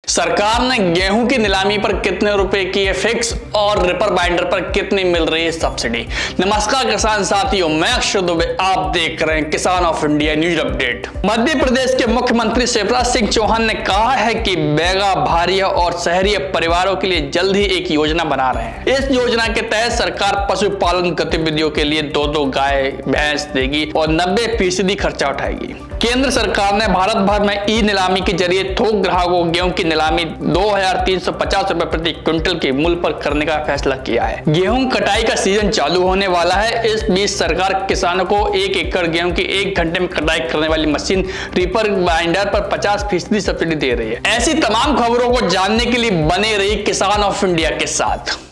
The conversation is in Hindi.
सरकार ने गेहूं की नीलामी पर कितने रुपए की है फिक्स और रिपर बाइंडर पर कितनी मिल रही है सब्सिडी। नमस्कार किसान साथियों, मैं अक्षय दुबे, आप देख रहे हैं Kisan of India news update. Madhya Pradesh के मुख्यमंत्री शिवराज सिंह चौहान ने कहा है कि बैगा, भारिया और शहरी परिवारों के लिए जल्द ही एक योजना बना रहे हैं। इस योजना के तहत सरकार पशुपालन गतिविधियों के लिए 2-2 गाय भैंस देगी और 90% खर्चा उठाएगी। केंद्र सरकार ने भारत भर में ई नीलामी के जरिए थोक ग्राहकों को गेहूं की नीलामी 2350 रुपए प्रति क्विंटल के मूल्य पर करने का फैसला किया है। गेहूं कटाई का सीजन चालू होने वाला है। इस बीच सरकार किसानों को 1 एकड़ गेहूं की 1 घंटे में कटाई करने वाली मशीन रिपर बाइंडर पर 50% सब्सिडी दे रही है। ऐसी तमाम खबरों को जानने के लिए बने रही किसान ऑफ इंडिया के साथ।